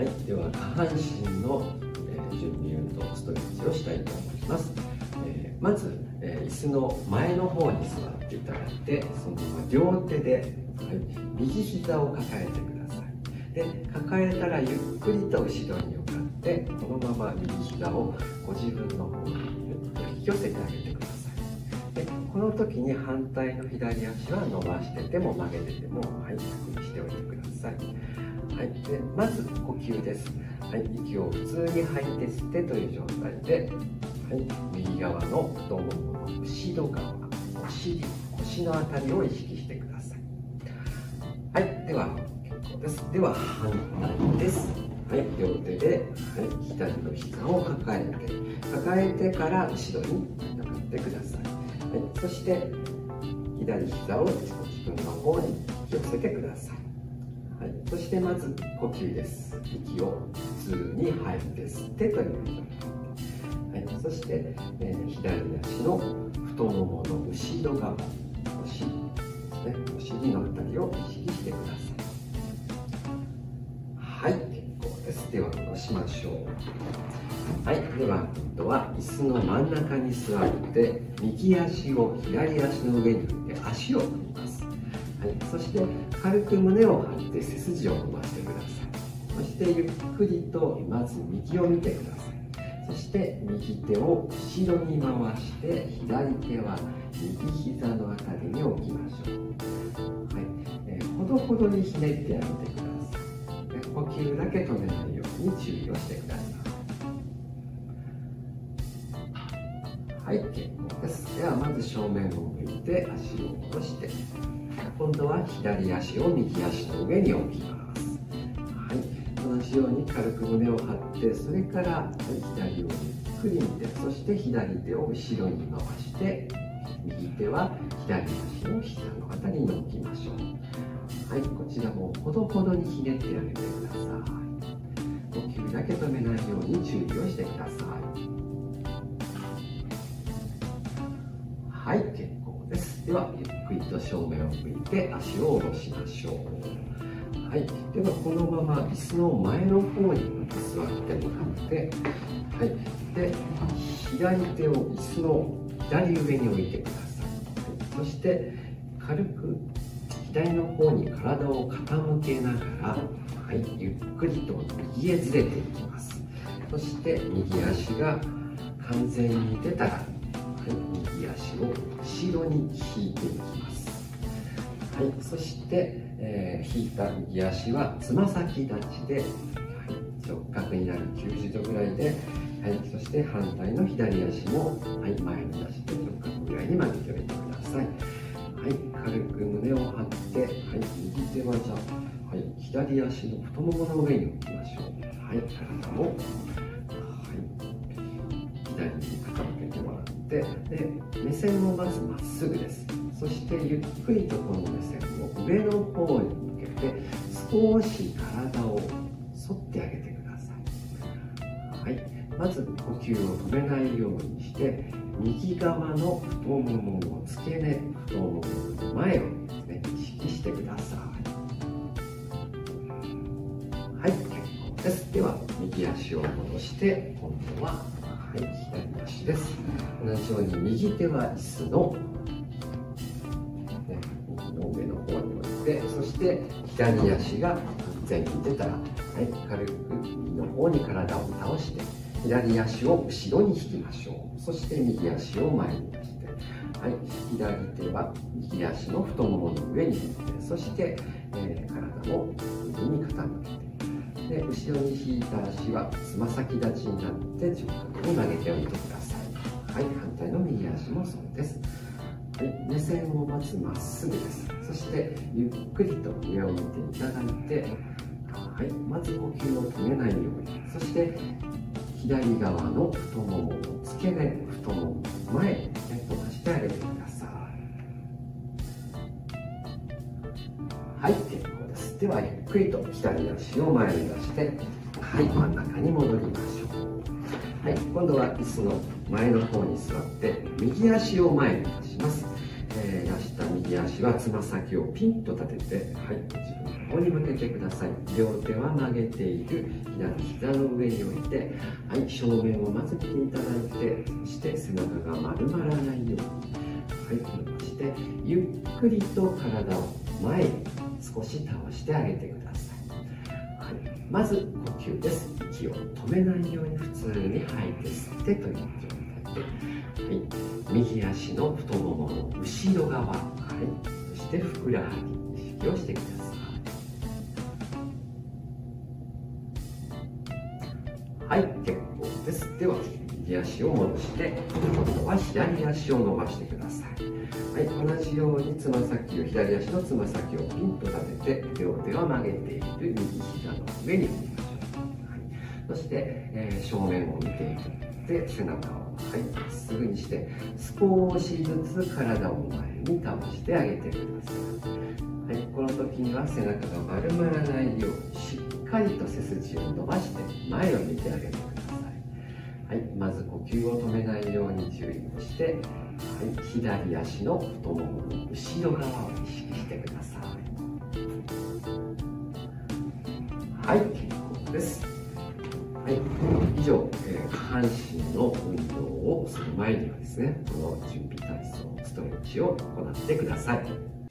はい、では下半身の、準備運動ストレッチをしたいと思います。まず、椅子の前の方に座っていただいて、そのまま両手で、はい、右膝を抱えてください。で、抱えたらゆっくりと後ろに向かってこのまま右膝をご自分の方にゆっくり引き寄せてあげてください。で、この時に反対の左足は伸ばしてても曲げてても、はい、楽にしておいてください。はい、でまず呼吸です。はい、息を普通に吐いて吸ってという状態で、はい、右側の太ももの後ろ側、お尻、腰のあたりを意識してください。はい、では結構です。では反対です。はい、両手で、はい、左の膝を抱えてから後ろに向かってください。はい、そして左膝を自分の方に引き寄せてください。はい、そしてまず呼吸です。息を普通に吐いて吸ってという状態。はい、そして、左足の太ももの後ろ側、お尻ですね、お尻のあたりを意識してください。はい、結構です。では戻しましょう。はい、では今度は椅子の真ん中に座って右足を左足の上に置いて足を組みます。はい、そして軽く胸を張って背筋を伸ばしてください。そしてゆっくりとまず右を見てください。そして右手を後ろに回して左手は右膝のあたりに置きましょう。はい、ほどほどにひねってあげてください。呼吸だけ止めないように注意をしてください。はい、結構です。ではまず正面を向いて足を下ろして、今度は左足を右足の上に置きます。はい、同じように軽く胸を張って、それから、はい、左をゆっくり見て、そして左手を後ろに回して、右手は左足の膝のあたりに置きましょう。はい、こちらもほどほどにひねってあげてください。呼吸だけ止めないように注意をしてください。はい、結構です。ではゆっくりと正面を向いて足を下ろしましょう。はい、ではこのまま椅子の前の方に座ってもらって、はい、で左手を椅子の左上に置いてください。そして軽く左の方に体を傾けながら、はい、ゆっくりと右へずれていきます。そして右足が完全に出たら、はい、右足を後ろに引いていきます。はい、そして、引いた右足はつま先立ちで、はい、直角になる90度ぐらいで、はい、そして反対の左足も、はい、前に出して直角ぐらいに曲げておいてください。はい、軽く胸を張って、はい、右手はじゃあ、はい、左足の太ももの上に置きましょう。はい、体も、はい、左に傾けてもらって、で目線をまずまっすぐです。そしてゆっくりとこの目線を上の方に向けて少し体を反ってあげてください。はい、まず呼吸を止めないようにして右側の太ももの付け根、太ももの前をですね、意識してください。はい、結構です。では右足を戻して今度は、はい、左足です。同じように右手は椅子の上の方に置いて、そして左足が完全に出たら、はい、軽く右の方に体を倒して左足を後ろに引きましょう。そして右足を前に出して、はい、左手は右足の太ももの上に置いて、そして、体を右に傾けて、で後ろに引いた足はつま先立ちになって直角に曲げておいてください。はい、反対の右足もそうです。はい、目線をまずまっすぐです。そしてゆっくりと上を見ていただいて、はい、まず呼吸を止めないように、そして左側の太ももの付け根、太ももの前に飛ばしてあげてください。はい、結構です。ではゆっくりと左足を前に出して、はい、真ん中に戻りましょう。はい、今度は椅子の前の方に座って右足を前に出します。出した右足はつま先をピンと立てて、はい、自分の方に向けてください。両手は曲げている左膝の上に置いて、はい、正面をまず見ていただいて、そして背中が丸まらないように、はい、伸ばして、ゆっくりと体を前に少し倒してあげてください。はい、まず呼吸です。息を止めないように普通に吐いて吸ってという状態で、はい、右足の太ももの後ろ側、はい、そしてふくらはぎ、意識をしてください。はい、結構です。では右足を戻して、今度は左足を伸ばしてください。はい、同じように左足のつま先をピンと立てて、両手は曲げている右膝の上に置きましょう。はい、そして、正面を見ていって背中を、はい、まっすぐにして少しずつ体を前に倒してあげてください。はい、この時には背中が丸まらないようにしっかりと背筋を伸ばして前を見てあげてください。はい、まず呼吸を止めないように注意をして、はい、左足の太ももの後ろ側を意識してください。はい、結構です。はい、以上、下半身の運動をする前にはですね、この準備体操、ストレッチを行ってください。